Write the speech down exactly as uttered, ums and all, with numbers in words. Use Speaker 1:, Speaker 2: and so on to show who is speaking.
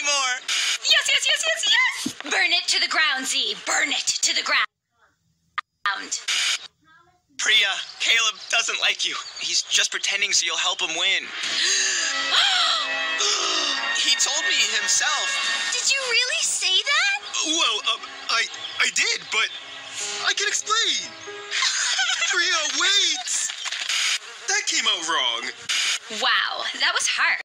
Speaker 1: anymore.
Speaker 2: Yes, yes, yes, yes, yes! Burn it to the ground, Z. Burn it to the ground.
Speaker 1: Priya, Caleb doesn't like you. He's just pretending so you'll help him win. He told me himself.
Speaker 2: Did you really say that?
Speaker 3: Well, um, I, I did, but I can explain. Priya, wait! That came out wrong.
Speaker 2: Wow, that was harsh.